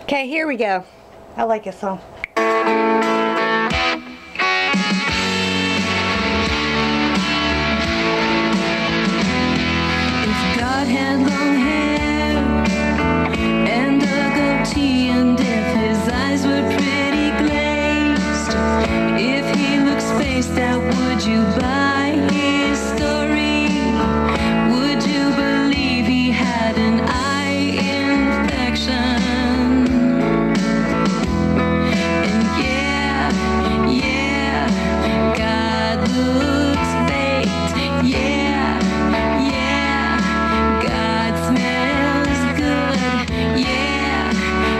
Okay, here we go. I like this song. If God had long hair and a goatee, and if his eyes were pretty glazed, if he looked spaced out, would you buy his story? Would you believe he had an eye infection? And yeah, God looks baked. Yeah, God smells good. Yeah.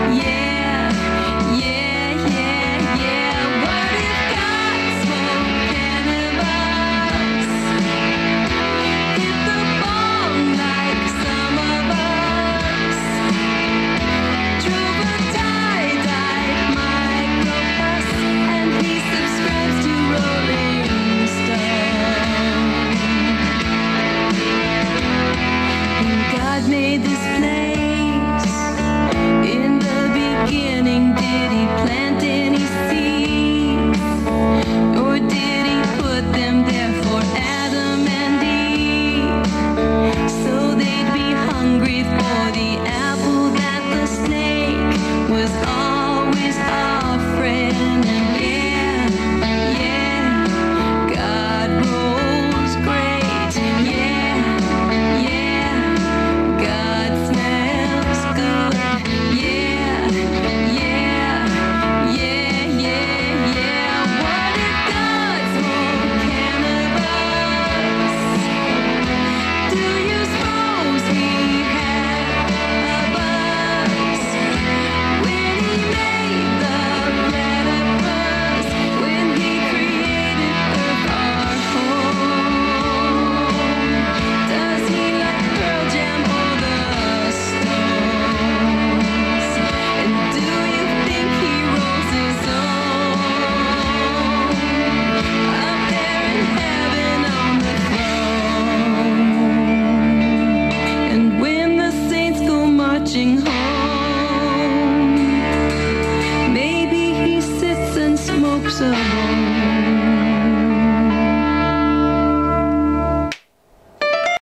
What if God smoked cannabis? Hit the bong like some of us. Drove a tie-dyed microbus, and he subscribes to Rolling Stone. When God made this place, in the beginning, did he plant any seeds? Or did he put them there for Adam and Eve? So they'd be hungry for the apple that the snake was always offering. And God rolls great. Yeah, God smells good. Yeah. What if God smoked cannabis? Do you suppose he had a buzz when he made the platypus? When he created Earth, our home? Does he like Pearl Jam or the Stones? And do you think he rolls his own up there in heaven on the throne? And when the saints go marching home,